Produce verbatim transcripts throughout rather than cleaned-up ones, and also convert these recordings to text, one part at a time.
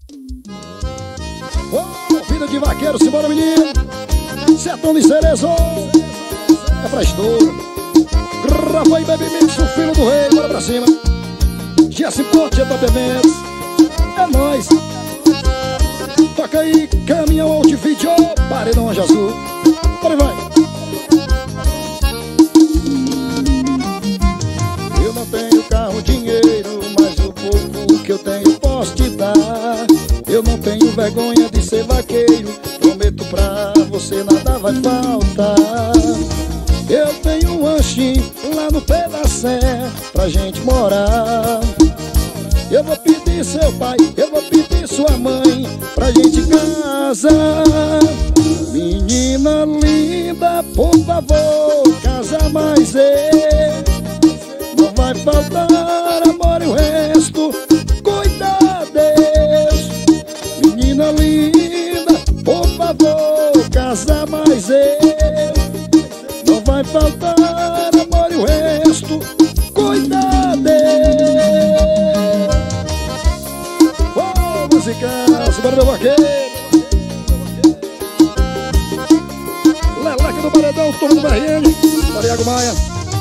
Oh, vida de vaqueiro, simbora menino. Sertão de Cerezo é pra estouro. Grava e bebe mix, o filho do rei, bora pra cima. Jesse Ponte, é top eventos. É nóis. Toca aí, caminhão Altivídeo, paredão Anjo Azul. Bora, vai. Eu não tenho carro, dinheiro, mas o pouco que eu tenho posso te dar. Eu não tenho vergonha de ser vaqueiro, prometo pra você nada vai faltar. Eu tenho um ranchinho lá no pé da serra pra gente morar. Eu vou pedir seu pai, eu vou pedir sua mãe pra gente casar. Menina linda, por favor, casa mais eu. Não vai faltar amor e o resto, cuida Deus. Menina linda, por favor, casa mais eu. Não vai faltar amor e o resto, cuida Deus. Oh, musicaço, bora meu vaqueiro. Leleque do Paredão, turma do B R N, Mariago Maia.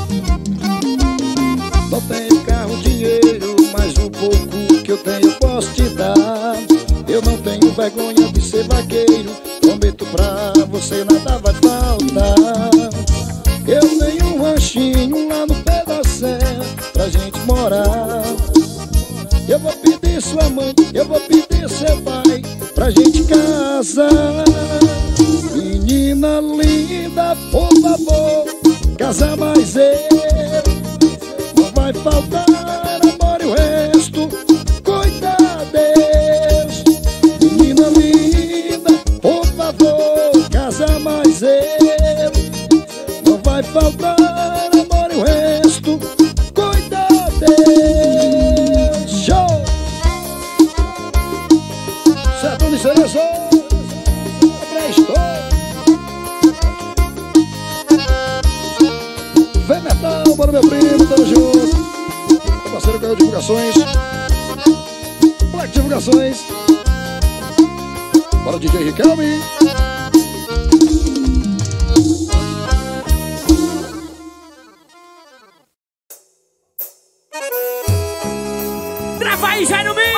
Não tenho carro, dinheiro, mas o pouco que eu tenho eu posso te dar. Eu não tenho vergonha de ser vaqueiro, prometo pra você nada vai faltar. Eu tenho um ranchinho lá no pé da serra pra gente morar. Eu vou pedir sua mãe, eu vou pedir seu pai pra gente casar. Menina linda, por favor, casa mais eu. Não vai faltar amor e o resto, cuida Deus. Menina linda, por favor, casa mais eu. Não vai faltar amor e o resto, cuida Deus. Show! Sertão de Cerezo é estouro. Vem metal, bora meu primo, tamo junto. Meu parceiro Caio Divulgações, Black Divulgações. Bora D J Riquelme. Grava aí, Jairo Mix!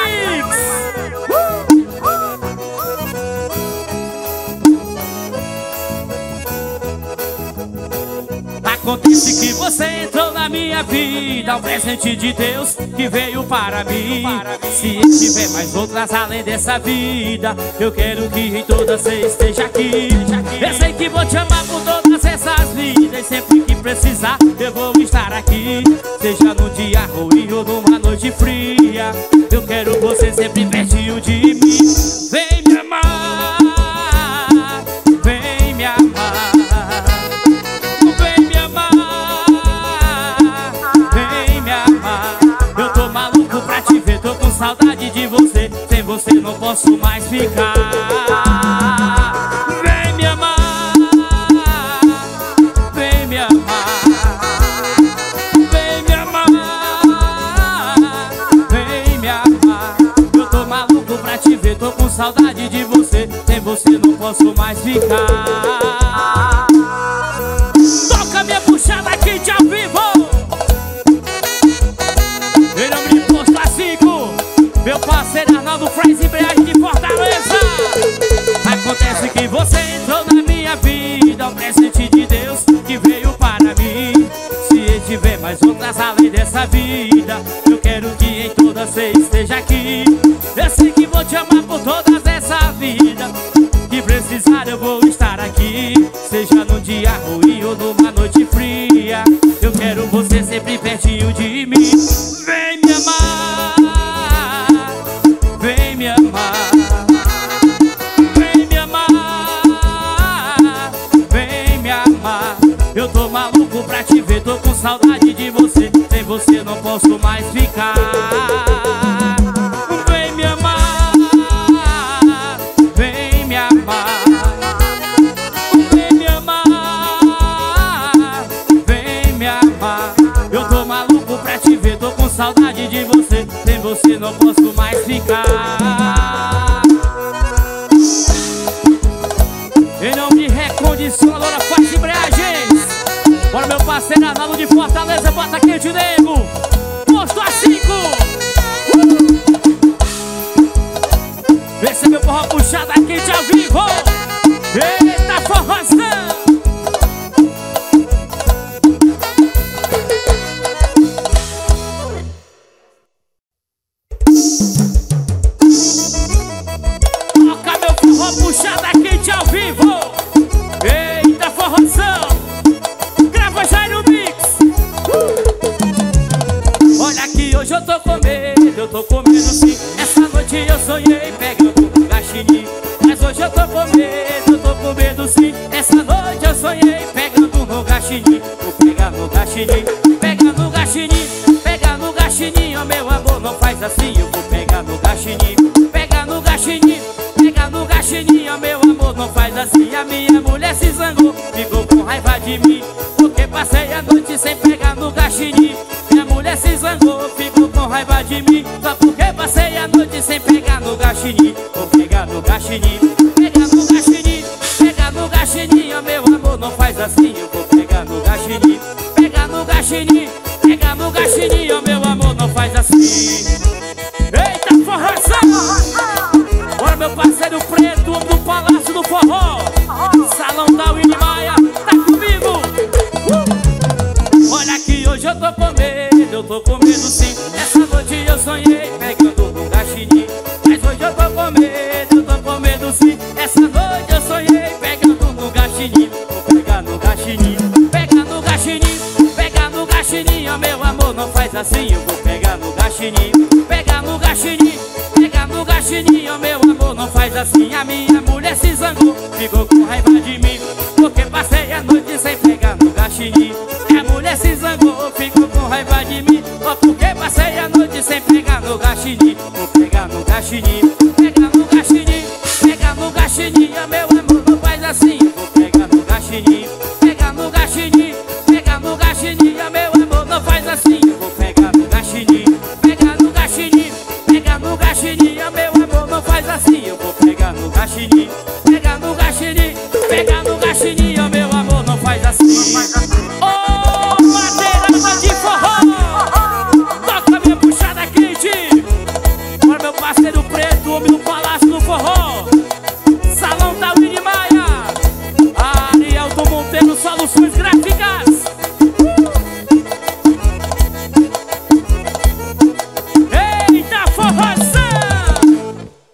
Acontece que você entrou na minha vida, um presente de Deus que veio para mim. Se tiver mais outras além dessa vida, eu quero que em todas você esteja aqui. Eu sei que vou te amar por todas essas vidas, e sempre que precisar eu vou estar aqui. Seja num dia ruim ou numa noite fria, eu quero você sempre pertinho de mim. Vem me amar, vem me amar. Saudade de você, sem você não posso mais ficar. Vem me amar, vem me amar, vem me amar, vem me amar. Eu tô maluco pra te ver, tô com saudade de você, sem você não posso mais ficar. Toca minha puxada aqui de ao vivo. Meu parceiro Arnaldo Fraz, embreagem de Fortaleza. Acontece que você entrou na minha vida, um presente de Deus que veio para mim. Se tiver mais outras além dessa vida, eu quero que em todas você esteja aqui. Eu sei que vou te amar por todas essa vida, que precisar eu vou estar aqui. Seja num dia ruim ou numa noite fria, eu quero você sempre pertinho de mim. Vem me amar, vem me amar, vem me amar, vem me amar. Eu tô maluco pra te ver, tô com saudade de você, sem você não posso mais ficar. Vem me amar, vem me amar, vem me amar, vem me amar. Eu tô maluco pra te ver, tô com saudade de você, sem você não posso mais ficar. Em nome de Recondicionadora Faz Embreagens, bora meu parceiro Arnaldo de Fortaleza, bota quente nego, posto a cinco. uh! Esse é meu forró puxado aqui de ao vivo. Eita forrozão! Toca meu forró puxado aqui de ao vivo. Eita forrozão! Grava já no mix. uh! Olha que hoje eu tô com medo, eu tô com medo sim. Essa noite eu sonhei pegando um gachininho. Mas hoje eu tô com medo, eu tô com medo sim. Essa noite eu sonhei pegando no gachininho. Vou pegar no gachininho, pegar no gachininho, pegar no gachininho. Meu amor, não faz assim, eu vou pegar no gachininho, pegar no gachininho, pegar no gachininho. Meu amor, não faz assim. A minha mulher se zangou, ficou com raiva de mim, porque passei a noite sem pegar no gachininho. Minha mulher se zangou, ficou com raiva de mim, só porque passei a noite sem pegar no gachininho. Vou pegar no gachininho, pegar no gachininho, pegar no gachininho. Meu amor, não faz assim, eu vou pegar no gachininho, pegar no gachininho, pegar no gachininho. Meu amor, não faz assim. Eita forrozão! Bora meu parceiro preto, homem do Palácio do Forró, Salão da Winnie Maia, tá comigo? uh! Olha que hoje eu tô com medo, eu tô com medo sim. Essa noite eu sonhei pegando no gachininho. Mas hoje eu tô com medo, eu tô com medo sim. Essa noite eu sonhei pegando no gachininho. Vou pegar no gachininho, pegar no gachininho, pegar no gachininho. Meu amor, não faz assim, eu vou pegar no gachininho, pegar no gachininho, pegar no gachininho. Meu amor, não faz assim. A minha mulher se zangou, ficou com raiva de mim, porque passei a noite sem pegar no gachininho. Minha mulher se zangou, ficou com raiva de mim, só porque passei a noite sem pegar no gachininho. Vou pegar no gachininho, pegar no gachininho, pegar no gachininho. Meu amor, não faz assim, eu vou pegar no gachininho, pegar no gachininho, pegar no gachininho. Meu amor, não faz assim, eu vou pegar no gachininho, pegar no gachininho, pegar no gachininho. Meu amor, não faz assim, eu vou pegar no gachininho, pegar no gachininho, pegar no gachininho. Meu amor, não faz assim. Ô, madeirada de forró, toca minha puxada quente. Bora meu parceiro preto, homem do Palácio do Forró, Salão da Winnie Maia, Arielton Monteiro, Soluções Gráficas. Eita forrozão!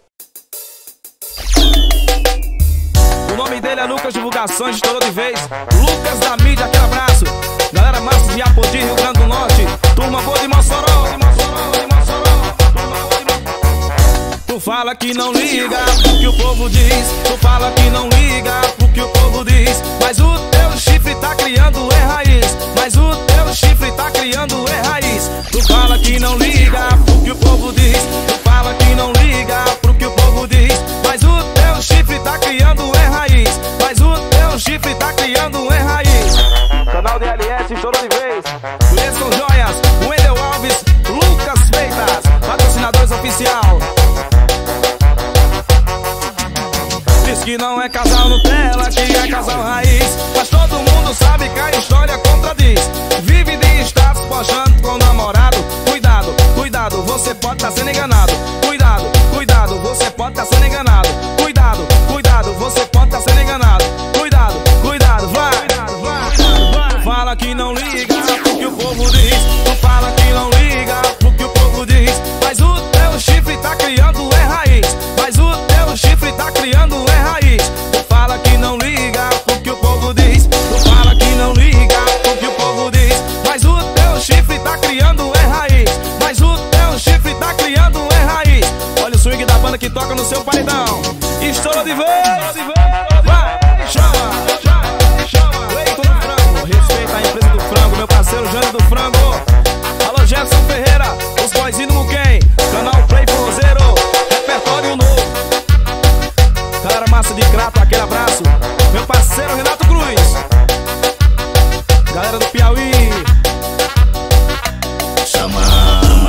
O nome dele é Lucas Divulgações, estourou de vez. Lucas da mídia, aquele abraço. Galera massa de Apodi, Rio Grande do Norte. Turma boa de Mossoró, de Mossoró, de Mossoró. Tu fala que não liga pro que o povo diz. Tu fala que não liga pro que o povo diz. Mas o teu chifre tá criando é raiz. Mas o teu chifre tá criando é raiz. Tu fala que não liga pro que o povo diz. Tu fala que não liga pro que o povo diz. Mas o teu chifre tá criando é raiz. Mas o teu chifre tá criando é raiz. Canal D L S, estourou de vez. Wilson Joias, Wendel Alves, Lucas Freitas, patrocinadores oficial. Diz que não é casal Nutella, que é casal raiz. Mas todo mundo sabe que a história contradiz. Vive de status postando com o namorado. Cuidado, cuidado, você pode estar sendo enganado. Cuidado, cuidado, você pode estar sendo enganado. Cuidado, cuidado, você pode estar sendo enganado. Cuidado, cuidado, vai. Tu fala que não liga pro que o povo diz. Tu fala que não liga pro que o povo diz. Mas o teu chifre tá criando é raiz. Mas o teu chifre tá criando é raiz. Tu fala que não liga pro que o povo diz. Tu fala que não liga pro que o povo diz. Mas o teu chifre tá criando é raiz. Mas o teu chifre tá criando é raiz. Olha o swing da banda que toca no seu paredão. Estourou de vez. Vai, chama, chama, chama. Leito do frango, respeita a empresa do frango. Meu parceiro Jânio do Frango. Alô Jefferson Ferreira, os boyzinhos do Muquem. Canal Play Forrozeiro, repertório novo. Galera massa de Crato, aquele abraço. Meu parceiro Renato Cruz. Galera do Piauí. Chama.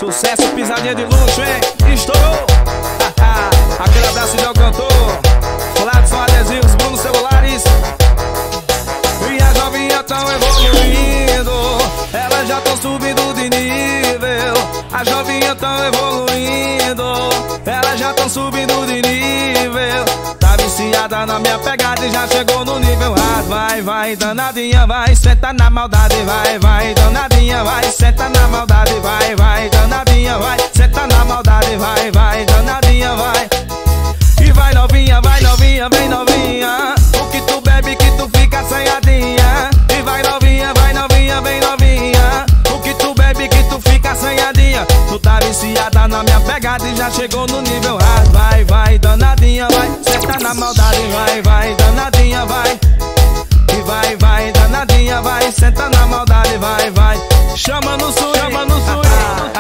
Sucesso, pisadinha de luxo, hein? Estourou! Aquele abraço de cantor. Colados são adesivos, Bruno Celulares. E as novinhas tão evoluindo, elas já tão subindo de nível. As novinhas tão evoluindo, elas já tão subindo de nível. Tá viciada na minha pegada e já chegou no nível hard. Vai, vai, danadinha, vai, senta na maldade. Vai, vai, danadinha, vai, senta na maldade. Vai, vai, danadinha, vai, senta na maldade. Vai, vai, danadinha, vai. E vai novinha, vai novinha, vem novinha. O que tu bebe que tu fica assanhadinha. E vai novinha, vai novinha, vem novinha. O que tu bebe que tu fica assanhadinha. Tu tá viciada na minha pegada e já chegou no nível hard. Vai, vai, danadinha, vai, senta na maldade. Vai, vai, danadinha, vai. E vai, vai, danadinha, vai, senta na maldade. Vai, vai, chama no swing, chama no swing.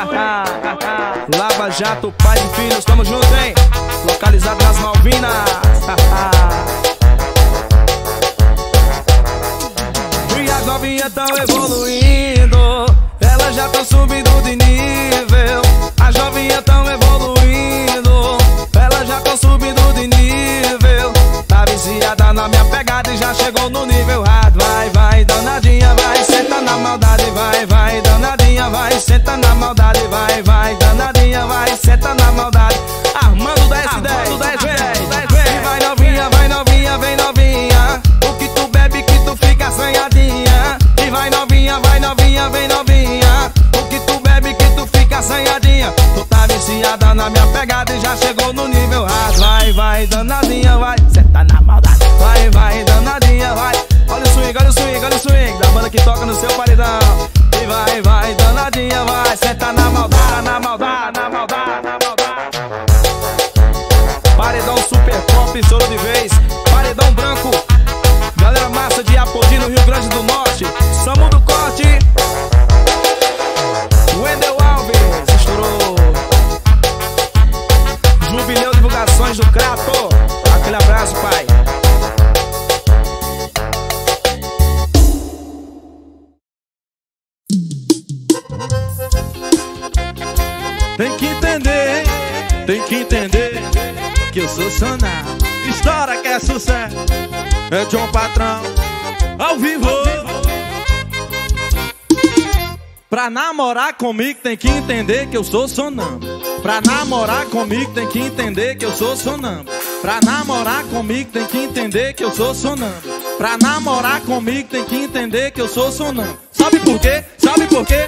Lava Jato, pai e filhos, tamo junto, hein? Localizado nas Malvinas. E as novinhas tão evoluindo, elas já tão subindo de nível. As novinhas tão evoluindo, elas já tão subindo de nível. Tá viciada na minha pegada e já chegou no nível hard. Vai, vai, danadinha, vai, senta na maldade. Vai, vai, danadinha, vai, senta na maldade. Vai, vai, danadinha, vai, senta na maldade. Armando dez dez, e vai novinha, vai novinha, vem novinha. O que tu bebe que tu fica assanhadinha. E vai novinha, vai novinha, vem novinha. O que tu bebe que tu fica assanhadinha. Tu tá viciada na minha pegada e já chegou no nível hard. Vai, vai, danadinha, vai, senta na maldade. Vai, vai, danadinha, vai. Olha o swing, olha o swing, olha o swing da banda que toca no seu paredão. E vai, vai, danadinha, vai, senta na maldade, na maldade, na maldade, na maldade. Paredão super pop, estourou de vez. Paredão branco, galera massa de Apodi no Rio Grande do Norte. Samu do Corte, Wendel Alves, estourou. Jubileu Divulgações do Crato. Aquele abraço, pai. Tem que entender, hein? Tem que entender que eu sou Sonar. História que é sucesso, é John Patrão, ao vivo. Pra namorar comigo tem que entender que eu sou sonâmbulo. Pra namorar comigo tem que entender que eu sou sonâmbulo. Pra namorar comigo tem que entender que eu sou sonâmbulo. Pra namorar comigo tem que entender que eu sou sonâmbulo. Sabe por quê? Sabe por quê?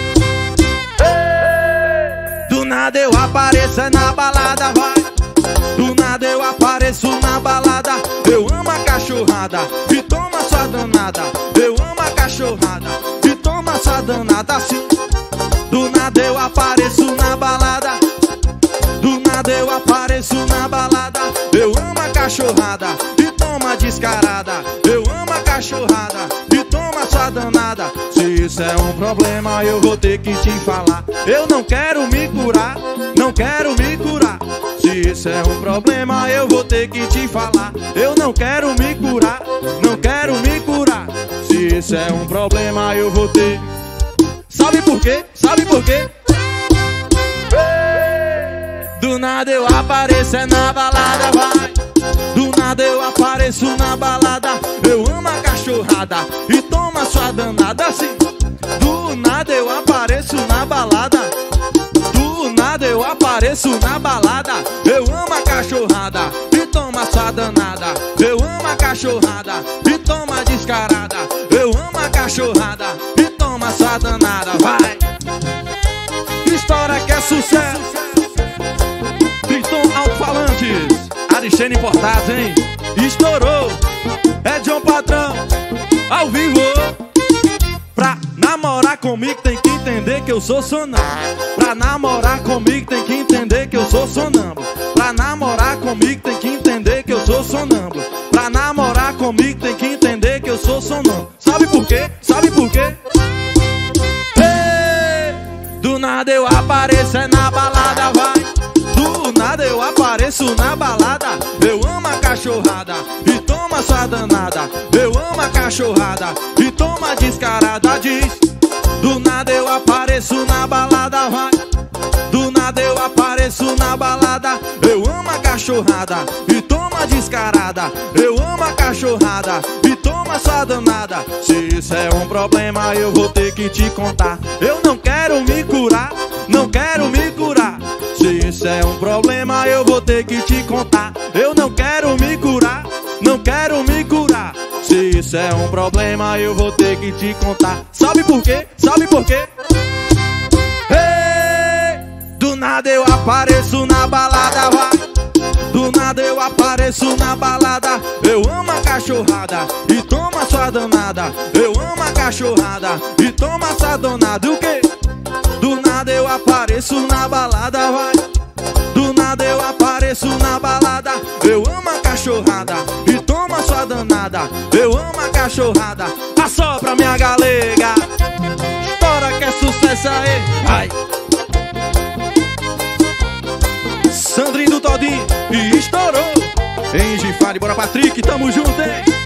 Do nada eu apareço na balada, vai. Do nada eu apareço na balada. Eu amo a cachorrada e toma sua danada. Eu amo a cachorrada e toma sua danada assim. Do nada eu apareço na balada. Do nada eu apareço na balada. Eu amo a cachorrada e toma descarada. Eu amo a cachorrada e toma sua danada. Se isso é um problema eu vou ter que te falar. Eu não quero me curar, não quero me curar. Se isso é um problema eu vou ter que te falar. Eu não quero me curar, não quero me curar. Se isso é um problema eu vou ter. Sabe por quê? Sabe por quê? Do nada eu apareço é na balada, vai. Do nada eu apareço na balada. Eu amo a cachorrada e toma sua danada assim. Do nada eu apareço na balada. Do nada eu apareço na balada. Eu amo a cachorrada e toma sua danada. Eu amo a cachorrada e toma descarada. Eu amo a cachorrada e toma sua danada, vai. História que é sucesso. Criston Alto-Falantes, Aristiano Importados, hein? Estourou. É John Patrão, ao vivo. Pra namorar comigo tem que entender que eu sou sonâmbulo. Pra namorar comigo tem que entender que eu sou sonâmbulo. Pra namorar comigo tem que entender que eu sou sonâmbulo. Pra namorar comigo tem que entender que eu sou sonâmbulo. Sabe por quê? Sabe por quê? Ei! Do nada eu apareço é na balada, vai. Do nada eu apareço na balada. Eu amo a cachorrada e toma sua danada. Eu amo a cachorrada e toma descarada, diz. Do nada eu apareço na balada, vai. apareço na balada, eu amo a cachorrada e toma descarada. Eu amo a cachorrada e toma sua danada. Se isso é um problema, eu vou ter que te contar. Eu não quero me curar, não quero me curar. Se isso é um problema, eu vou ter que te contar. Eu não quero me curar, não quero me curar. Se isso é um problema, eu vou ter que te contar. Sabe por quê? Sabe por quê? Hey! Do nada eu apareço na balada, vai. Do nada eu apareço na balada. Eu amo a cachorrada e toma sua danada. Eu amo a cachorrada e toma sua danada. O quê? Do nada eu apareço na balada, vai. Do nada eu apareço na balada. Eu amo a cachorrada e toma sua danada. Eu amo a cachorrada. Assopra minha galega, estoura que é sucesso aí. Ai. Sandrinho do Todinho e estourou. Em Gifari, bora Patrick, tamo junto, hein?